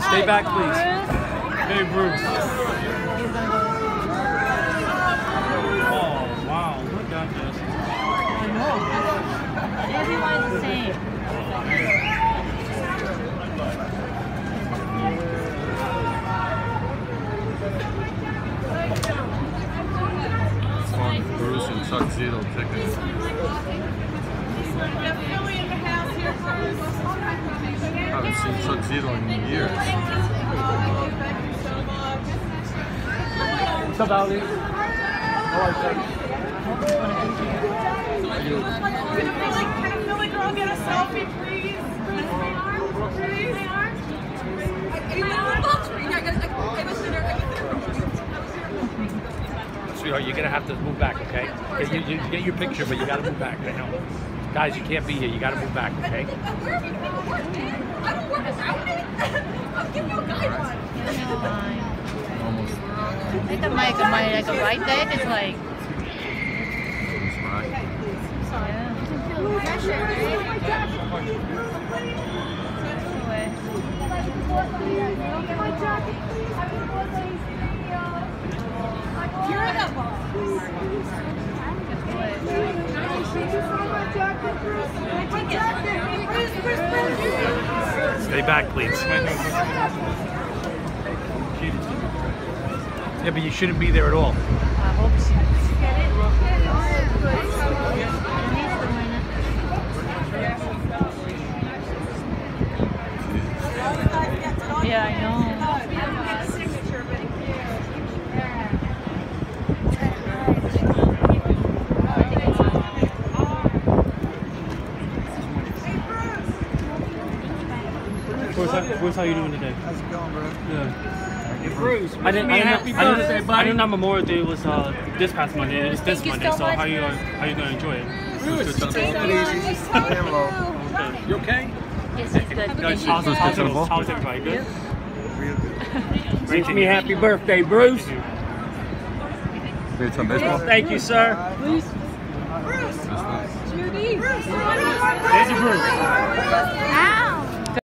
Stay back, please. Hey, Bruce. Oh, wow. Look at this. I know. Everyone's the same. It's fun. Bruce and Tuxedo tickets. I haven't seen Tuxedo in years. What's up, Ali? How are you? Can a Philly girl get a selfie, please? Sweetheart, you're gonna have to move back, okay? You get your picture, but you gotta move back. I know. Guys, you can't be here. You gotta move back, okay? Where are we gonna work, man? I don't work around it. I'll give you a guideline. Almost. Like a right date, it's like. You're the boss. Stay back, please. Yeah, but you shouldn't be there at all. I hope she get it. Yeah, I know. Bruce, how you doing today? How's it going, bro? Yeah. Bruce, I didn't know Memorial Day was this past Monday. It's this Monday. So how you gonna enjoy it? Bruce, take it easy. Hello. You okay? Yes, he's good. How's everybody? Good. Real good. Wish me happy birthday, Bruce. It's on baseball. Thank you, sir. Bruce. Judy. Bruce. There's your Bruce. Ow!